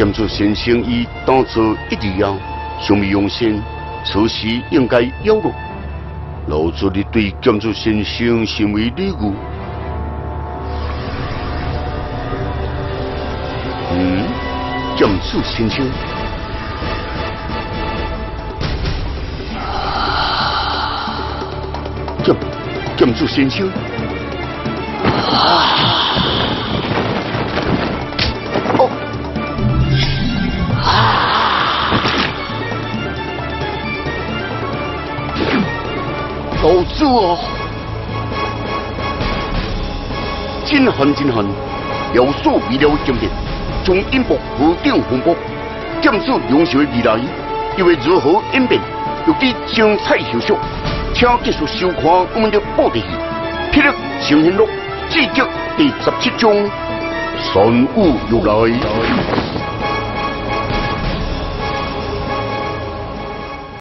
剑主先生以当初一直要向未用心，此时应该要落。老子你对剑主先生行为礼遇。剑主先生。 剑主先生，哦，老子哦，真恨真恨，有所未料的经历，从阴谋河顶风波，剑主勇士的未来，又会如何演变？又伫精彩后续。 请继续收看我们的部队戏《霹雳情形录》，季节第17章，神武如来。